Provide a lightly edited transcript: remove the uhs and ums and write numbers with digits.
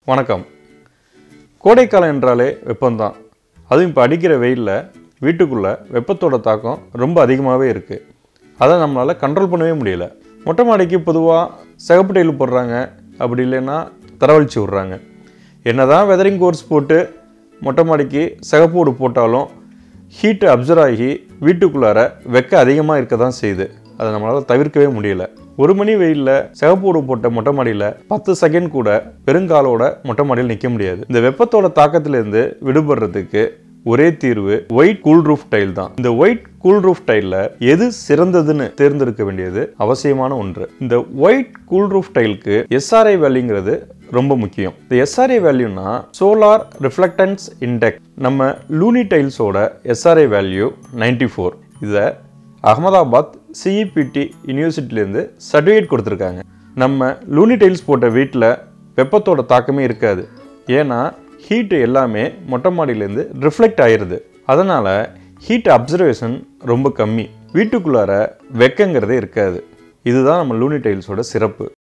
வணக்கம். கோடைக்காலம் என்றாலே வெப்பம்தான். அதுவும் இப்போ அடிக்கிற வெயிலில் வீட்டுக்குள்ளே வெப்பத்தோட தாக்கம் ரொம்ப அதிகமாகவே இருக்குது. அதை நம்மளால் கண்ட்ரோல் பண்ணவே முடியல. மொட்டை மாடிக்கு பொதுவாக சிகப்பு டைல் போடுறாங்க, அப்படி இல்லைன்னா தரவழிச்சு விட்றாங்க. என்ன தான் வெதரிங் கோர்ஸ் போட்டு மொட்டை மாடிக்கு சிகப்பு ஓடு போட்டாலும் ஹீட்டு அப்சர்வ் ஆகி வீட்டுக்குள்ளார வெக்க அதிகமாக இருக்க தான் செய்யுது. அதை நம்மளால் தவிர்க்கவே முடியல. 1 மணி வெயிலில் சிகப்பு ஓடு போட்ட மொட்டை மாடியில் 10 செகண்ட் கூட பெருங்காலோட மொட்டை மாடியில் நிற்க முடியாது. இந்த வெப்பத்தோட தாக்கத்திலேருந்து விடுபடுறதுக்கு ஒரே தீர்வு ஒயிட் கூல் ரூஃப் டைல் தான். இந்த ஒயிட் கூல் ரூஃப் டைலில் எது சிறந்ததுன்னு தேர்ந்தெடுக்க வேண்டியது அவசியமான ஒன்று. இந்த ஒயிட் கூல் ரூஃப் டைலுக்கு எஸ்ஆர்ஐ வேல்யூங்கிறது ரொம்ப முக்கியம். இந்த எஸ்ஆர்ஐ வேல்யூனா சோலார் ரிஃப்ளெக்டன்ஸ் இண்டெக்ஸ். நம்ம லூனி டைல்ஸோட எஸ்ஆர்ஐ வேல்யூ 94. இதை அகமதாபாத் சிஇபிடி யூனிவர்சிட்டிலேருந்து சர்டிஃபிகேட் கொடுத்துருக்காங்க. நம்ம லூனி டைல்ஸ் போட்ட வீட்டில் வெப்பத்தோட தாக்கமே இருக்காது. ஏன்னா ஹீட்டு எல்லாமே மொட்டை மாடியிலேருந்து ரிஃப்ளெக்ட் ஆயிடுது. அதனால் ஹீட் அப்சர்வேஷன் ரொம்ப கம்மி. வீட்டுக்குள்ளார வெக்கங்கிறதே இருக்காது. இதுதான் நம்ம லூனி டைல்ஸோட சிறப்பு.